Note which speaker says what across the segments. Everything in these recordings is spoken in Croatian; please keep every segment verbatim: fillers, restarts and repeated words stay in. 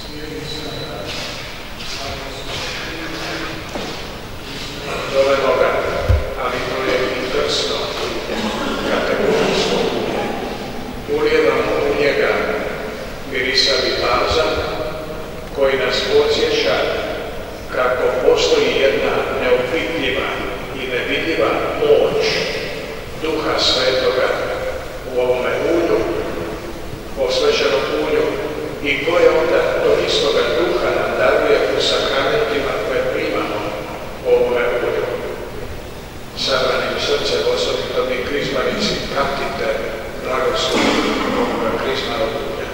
Speaker 1: Zovemo ga, ali to je i vrsno kategorijsko ulje. Ulijevamo u njega mirisavi balzam koji nas podsjeća kako postoji jedna neopipljiva i nevidljiva moć Duha Svetoga u ovome ulju, posvećenom ulju, i koje onda to istoga Duha nam daruje u sakramentima koje primamo u ovome ulju. Sabranim srcem, osobito mi krizmanici, pratite blagoslov ovoga krizmanog ulja.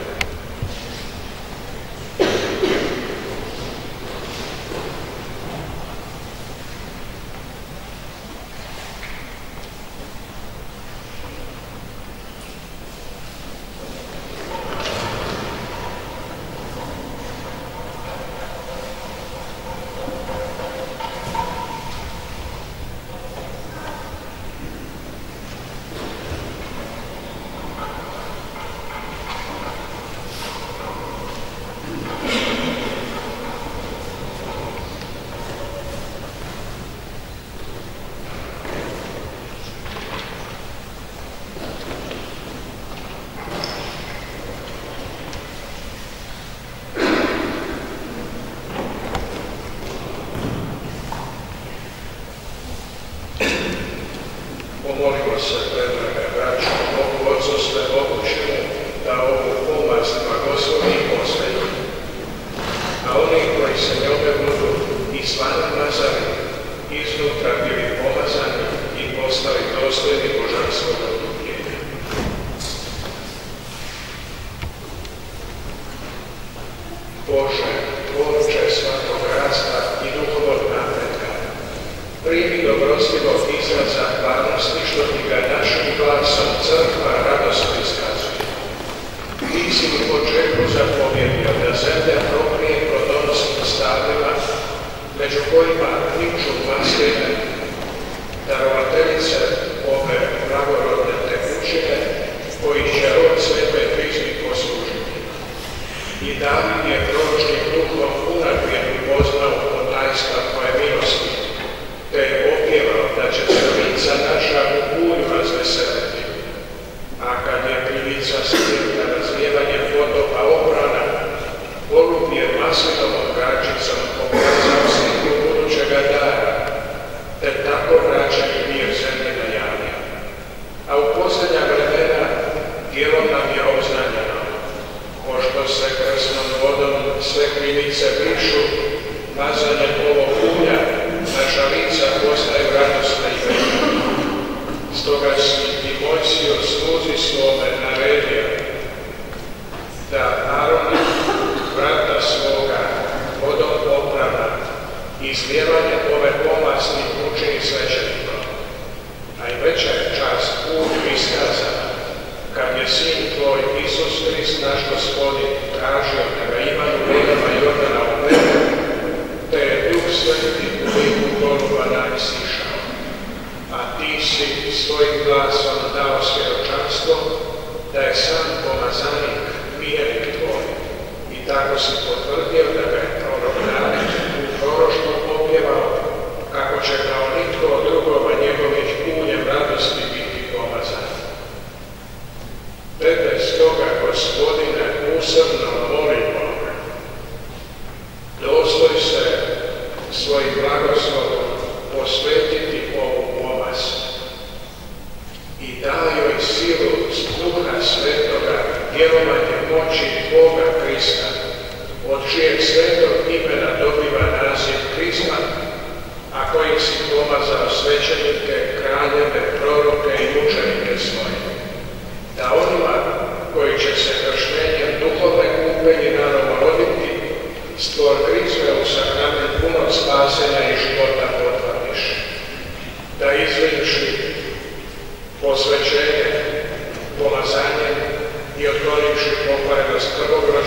Speaker 1: Pomolimo se, predraga braćo, Bogu Otcu Svemogućemu, da ovu pomast blagoslovi i posveti. A oni koji se njome budu izvana mazali, iznutra bili pomazani i postali dostojni božanskog odlupljenja. Bože, tvorče svakog rasta i duhovog napretka, primi dobrostivog izraz zahvalnosti što ti ga našim glasom crkva radosno iskazuje. Ti si u početku zapovjedio da zemlja prokrije plodonosnim stavljima, među kojima niču masline, darovateljice ove blagorodne tekućine, koji će rod Svetoj Kristi poslužiti. I David je proročnim duhom unaprijed upoznao od tajstva tvoje milosti, te je opjevao da će se lica naša u ulju razveseliti. A kad je krivica slijepna razlijevanje potopa obrana, golub je maslinovom gračicom pokazao sliku budućega dara, te tako vraćeni mir zemlje najavio. A u posljednja vremena dijelom nam je obznanjeno, pošto se krsnom vodom sve krivice brišu, mazanjem ovog ulja, naša lica postaju radosna i velika. Stoga si Timojsiju sluzi svome naredio da Arona, brata svoga, vodom oprana i izlijevanje ove pomasti učini svećenikom. A i veća je čast ulju iskazana, kad je sin tvoj Isus Krist, naš Gospodin, tražio da ga imaju vodama Jordana u Beru, te je Duh Sveti u liku goluba na njih sišao. A ti si svojim glasom dao svjedočanstvo da je sam pomazanik vjernik tvoj. I tako si potvrdio da ga je prorok David u proroštvu opjevao, kako će kao nitko od drugova njegovih uljem radosti biti pomazan. Tebe stoga, Gospodine, usrdno molimo, dostoj se svojim blagoslovom posvetiti ovu pomast i daj joj silu Duha Svetoga, djelovanje moći Boga Krista, od čijeg svetog imena dobiva naziv Krizma, a kojim si pomazao svećenike, kraljeve, proroke i učenike svoje, da onima koji će se krštenjem duhovne kupenje nanovo roditi, stvor Krizme u sakrament punog spasenja i života potvrdiš, da izvrši posvećenje, pomazanjem i otklonivši pokvarenost prvog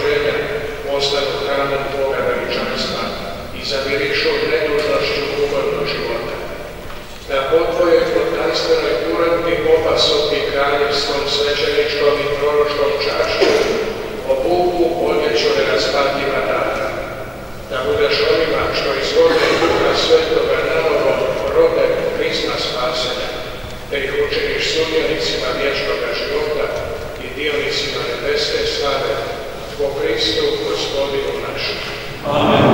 Speaker 1: Kristu, Gospodinu našem.
Speaker 2: Amen.